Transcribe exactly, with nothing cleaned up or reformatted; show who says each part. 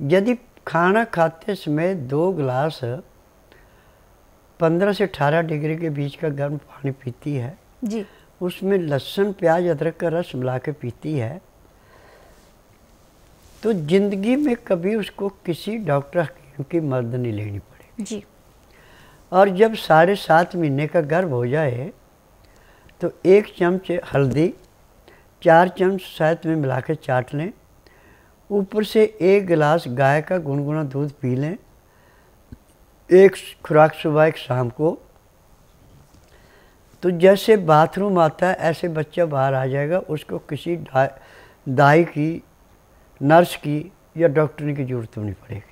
Speaker 1: यदि खाना खाते समय दो गिलास पंद्रह से अठारह डिग्री के बीच का गर्म पानी पीती है
Speaker 2: जी,
Speaker 1: उसमें लहसुन प्याज अदरक का रस मिला के पीती है, तो ज़िंदगी में कभी उसको किसी डॉक्टर की मदद नहीं लेनी पड़ेगी
Speaker 2: जी।
Speaker 1: और जब साढ़े सात महीने का गर्भ हो जाए तो एक चम्मच हल्दी चार चम्मच शहद में मिला के चाट लें, ऊपर से एक गिलास गाय का गुनगुना दूध पी लें, एक खुराक सुबह एक शाम को। तो जैसे बाथरूम आता है ऐसे बच्चा बाहर आ जाएगा, उसको किसी दाई की, नर्स की या डॉक्टरी की ज़रूरत नहीं पड़ेगी।